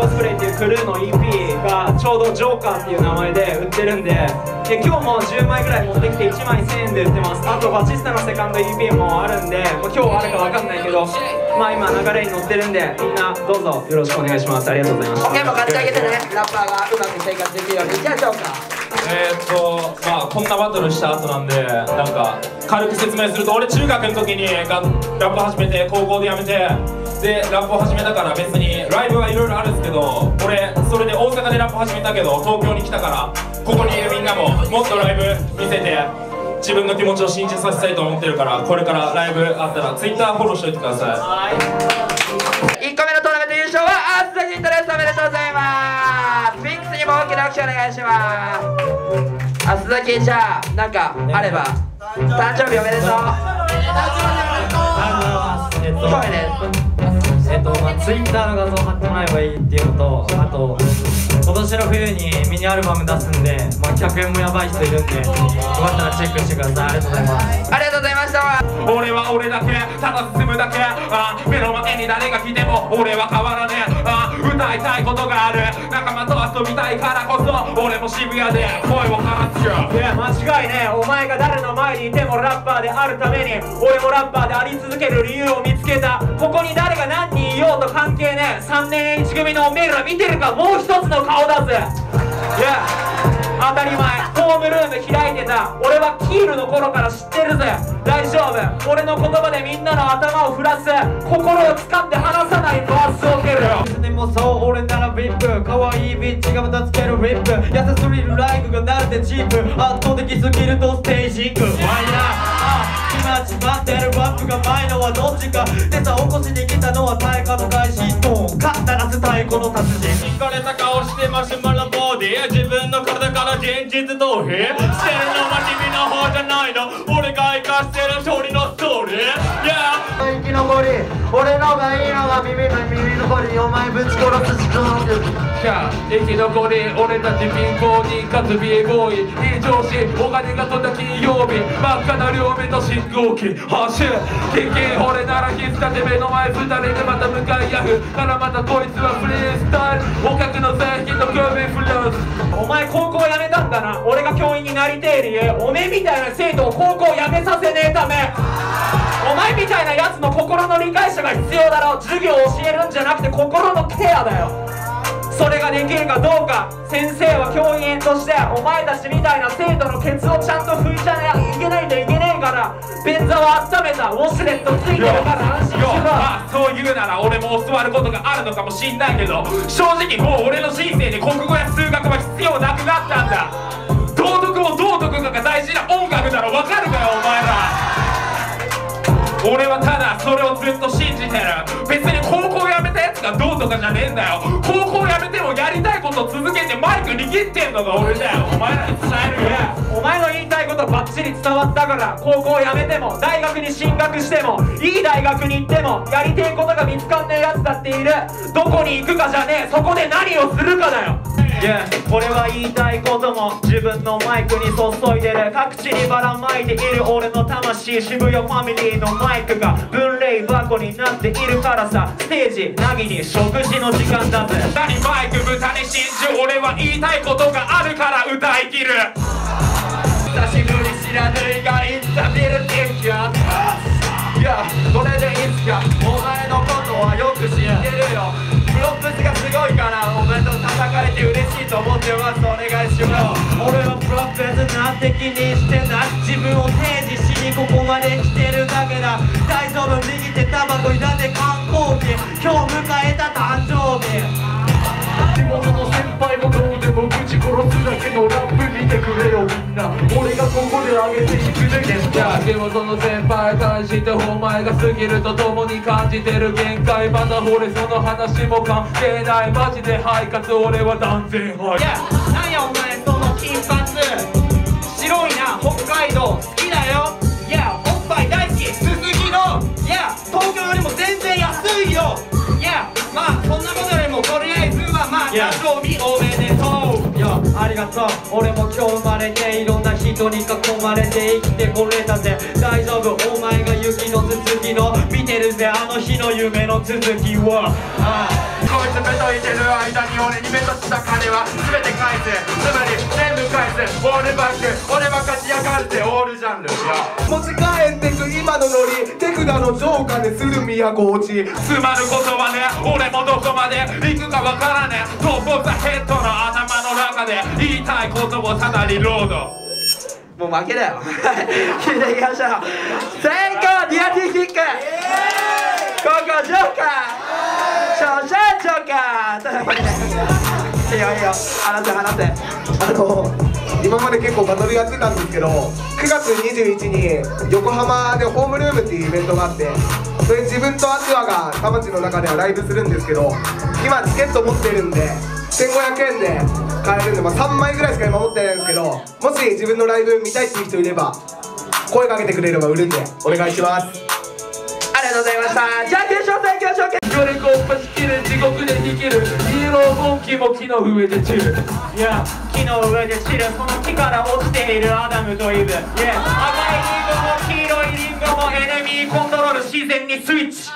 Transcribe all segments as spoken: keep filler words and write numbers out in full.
コスプレイっていうクルーの イーピー がちょうどジョーカーっていう名前で売ってるんで、で今日もじゅうまいぐらい持ってきていちまいせんえんで売ってます。あとバチスタのセカンド イーピー もあるんで、まあ、今日あるかわかんないけど、まあ今流れに乗ってるんで、みんなどうぞよろしくお願いします。ありがとうございました。 オッケー、も買ってあげてね。ラッパーがうまく生活できるように。じゃあジョーカー。 えーっとまあこんなバトルした後なんで、なんか軽く説明すると、俺中学の時にがラップ始めて、高校でやめて、でラップを始めたから別にライブはいろいろあるんですけど、俺それで大阪でラップ始めたけど東京に来たから、ここにいるみんなももっとライブ見せて自分の気持ちを信じさせたいと思ってるから、これからライブあったら Twitter フォローしておいてください。 いっこめのトーナメント優勝はアスザキットです。おめでとうございます。ピンクスにも大きな拍手お願いします。アスザキ、じゃあなんかあれば。誕生日おめでとう。 ありがとうございます。えっと声です。 えっとまあ、ツイッターの画像貼ってもらえばいいっていうのと、あと今年の冬にミニアルバム出すんで、まあ、客演もやばい人いるんで、よかったらチェックしてください。ありがとうございます。 ありがとうございました。 俺は俺だけ、ただ進むだけ、あ目の前に誰が来ても俺は変わらねえ。あ歌いたいことがある、仲間と遊びたいからこそ俺も渋谷で声を放つよ。 いや間違いねえ。お前が誰の前にいてもラッパーであるために、俺もラッパーであり続ける理由を見つけた。ここに誰が何人いようと関係ねえ。さんねんいち組のおめえら見てるか、もう一つの顔だぜ。いや当たり前、ホームルーム開いてた。俺はキールの頃から知ってるぜ。大丈夫、俺の言葉でみんなの頭を振らす。心を掴んで離さないバースを蹴るよ。でもそう俺ならビップ、可愛いビッチがまたつけるリップ、優しすぎるライクがなるでチープ、圧倒的すぎるとステージング。ワイナー決まってるバップが前のはどっちかでさ、起こしに来たのは太鼓の開始トーン、勝ったらず太鼓の達人。 引かれた顔してマシュマロボディ、自分の体から現実逃避してるのは君の方じゃないの、俺が生かしてる勝利のストーリー。 生き残り、俺のがいいのが耳の耳残り、お前ぶち殺す時間って生き残り、俺たち貧乏人かつ美ボーイ、いい上司、お金が飛んだ金曜日、真っ赤な両目と信号機発信キンキン、俺なら必殺で目の前二人でまた向かい合うからまたこいつはフリースタイル、お客の製品のグービーフラーズ。お前高校辞めたんだな。俺が教員になりてえ理由、おめえみたいな生徒を高校辞めさせねえため。お前みたいなやつの心の理解者が必要だろ。授業を教えるんじゃなくて心のケアだよ。それができるかどうか、先生は教員としてお前たちみたいな生徒のケツをちゃんと拭いちゃいけないんだいけねえから、便座を温めたウォシュレットついてるから安心しろ。まあそう言うなら俺も教わることがあるのかもしんないけど、正直もう俺の人生に国語や数学は必要なくなったんだ。道徳も道徳かが大事な音楽だろ、わかるかよお前ら。俺はただそれをずっと信じてる。別に高校辞めたやつがどうとかじゃねえんだよ。高校辞めてもやりたいこと続けてマイク握ってんのが俺だよ。お前らに伝えるよ。お前の言いたいことバッチリ伝わったから、高校辞めても大学に進学してもいい大学に行ってもやりてえことが見つかんねえやつだっている。どこに行くかじゃねえ、そこで何をするかだよ。Yeah、俺は言いたいことも自分のマイクに注いでる。各地にばらまいている俺の魂、渋谷ファミリーのマイクが分類箱になっているからさ、ステージなぎに食事の時間だぜ。何マイク豚に真珠、俺は言いたいことがあるから歌い切る。久しぶり知らぬいがインタビルティックやいやこれでいつかお前のことはよく知ってるよ。プロップスがすごいからお前と叩かれて嬉しいと思ってます。お願いします。俺はプロップスなんて気にしてない。自分を提示しにここまで来てるだけだ。大丈夫、右手タバコになんで観光地、今日迎えた誕生日。地元の先輩もどうでもぶち殺すだけのラップ見てくれよみんな。俺がここで上げていくぜ現在。地元の先輩返してお前が過ぎるとともに感じてる限界。まだ俺その話も関係ない。マジで肺活俺は断然はい。いやなんやお前その金髪白いな、北海道好きだよ。いやおっぱい大好き、すすぎの。いや東京よりも全然安いよ。いやまあそんなことよりもとりあえずはまあ誕生日おめでとう。いやありがとう。俺も今日生まれていろんな人に囲まれて生きてこれたぜ。大丈夫、お前が雪の続きの見てるぜ。 ぜあの日の夢の続きを。ああこいつ目といてる間に俺に目とした金は全て返す、つまり全部返す。オールバック、俺は勝ち上がってオールジャンル。 持ち帰ってく今のノリ、手札の浄化でする都落ち。 つまることはね、俺もどこまで行くかわからねえ。トップオブザヘッドの頭の中で言いたいことをただリロード。 もう負けだよ聞いていきましょう。先行ディアティキック、ここジョーカー、少々ジョーカーというわけでいいよいいよ、話せ話せ。 あの今まで結構バトルやってたんですけど、くがつにじゅういちにちに横浜でホームルームっていうイベントがあって、それ自分とアツアが田町の中ではライブするんですけど、今チケット持ってるんでせんごひゃくえんで買えるんで、まあ、さんまいぐらいしか今持ってないんですけど、もし自分のライブ見たいっていう人いれば声かけてくれれば売るんでお願いします。 ありがとうございました。じゃあ決勝戦いきましょう。 よりこっぱしきる地獄で生きるイエローモンキーも木の上で散る。 いや木の上で散るその木から落ちているアダムとイブ。いや赤いリンゴも黄色いリンゴもエネミーコントロール自然にスイッチ。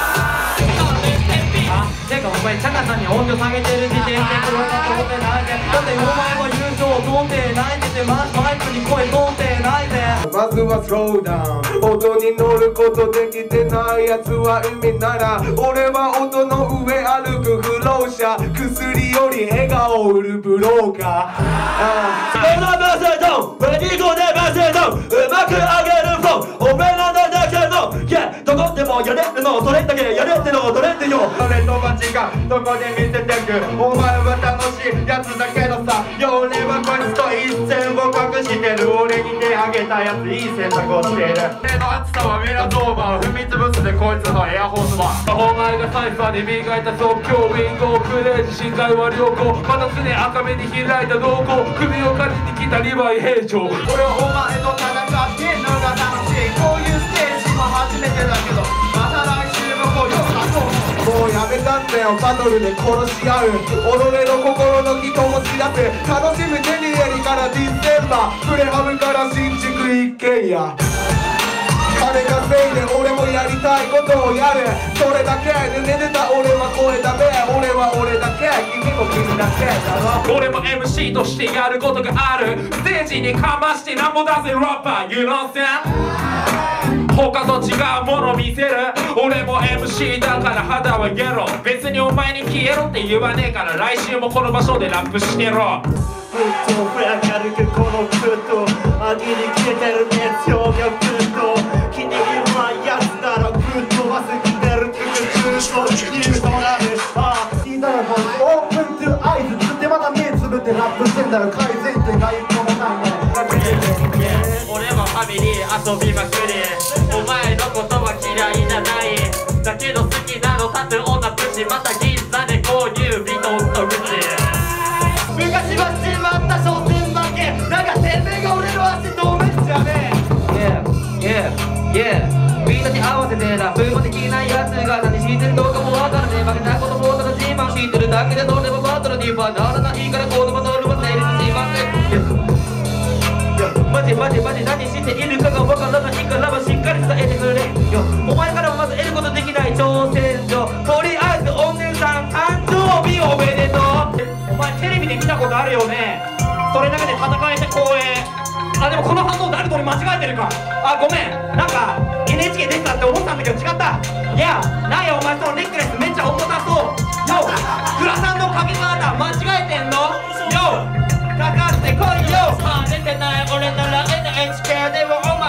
あてかお前チャカさんに音量下げてる時点でこれは通ってないぜ。だってお前も優勝通ってないぜってマイクに声通ってないぜ。 まずはスローダウン、音に乗ることできてないやつは意味なら、俺は音の上歩く不老者、薬より笑顔を売るブローカー。 このバストン、レディゴでバストン、うまく上げるフォン、おめえなんだけど、いや、どこでもやれるの、それだけやれっての、それってよ。 俺と街がどこで見せてく、お前は楽しいやつだけどさ、いや俺はこいつと一線を隠してる。俺に手あげたやついい選択をしている。俺の熱さはミラゾーバーを踏み潰すでこいつのエアホースマン。お前がサイファーで磨いた即興ウィンゴクレイジ深海は良好、また常赤目に開いた瞳孔、首をかじに来たリヴァイ兵長。 俺はお前と戦ってんのが楽しい。こういうステージも初めてだけど、また来週も来よう。 もうやめたんだよバトルで殺し合う、己の心の人を知らせ、楽しむジェニエリからディセンバー、プレハブから新宿一軒家、金稼いで俺もやりたいことをやる、それだけで寝てた俺は声だめ、俺は俺だけ、君も君だけだろ。 俺も エムシー としてやることがある、ステージにかましてなんも出せラッパー You know what I'm saying？他と違うもの見せる。俺も エムシー だから肌はゲロ、別にお前に消えろって言わねえから、来週もこの場所でラップしてろ。 ふっとふやかるくこのふっと秋に消えてる熱量がふっと気に入らないやつならぶっ飛ばすきてるくくずっと言うとなる。ああ聞いたらこいつオープントゥアイズつってまた目つぶってラップしてんだろ、改善点が一個もないね。 俺もファミリー遊びまくり、お前のことは嫌いじゃない、だけど好きなの立つ女プチ、また銀座で購入ビトンと口。 昔はしまった商店負けだがてめえが俺の足止めんじゃねえ。 Yeah, yeah, yeah みんなに合わせてラップもできないやつが何してるのかもわからねえ、負けたこともただ自慢してるだけでどれもバトルにはならないから、このバトルは成立しません。マジマジマジ何しているかがわからないからはしっかり伝えてくれよ。お前からはまず得ることできない挑戦状、とりあえずお姉さん誕生日おめでとう。 お前テレビで見たことあるよね、それだけで戦えて光栄。あでもこの反応誰と俺間違えてるか、あごめん、なんか エヌエイチケー 出てたって思ったんだけど違った。いやなんやお前そのネックレスめっちゃ重たそう。よグラサンのかけ方間違えてんのよ、かかってこいよ。出てない俺なら エヌエイチケー でもお前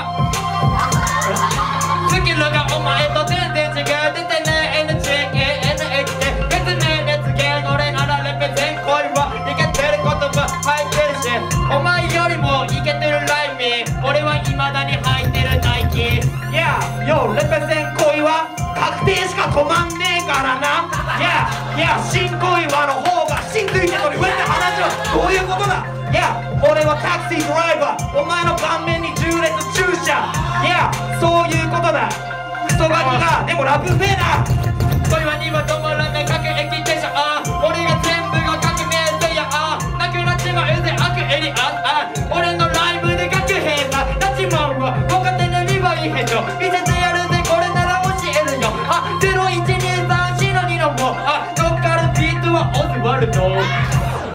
スキルがお前と全然違う、出てない エヌエイチケー エヌエイチケー 別名熱源、俺ならレペゼン恋はいけてる言葉入ってるし、お前よりもイケてるライミー、俺は未だに履いてるナイキ。いやよレペゼン恋は確定しか止まんねえからな。いやいや新恋はの方が新ついてるのに上って話はどういうことだ。いや俺はタクシードライバー、お前の顔面に縦列駐車。いやそういうことだ。クソガキがでもラップうめえな。恋はには止まらない各駅停車、あ俺が全部が革命せや、あなくなっちまうぜ悪エリア、あ俺のライブで各閉鎖なちまうわ、ご家庭のリヴァイヘッド見せてやるぜこれなら教えるよ、あると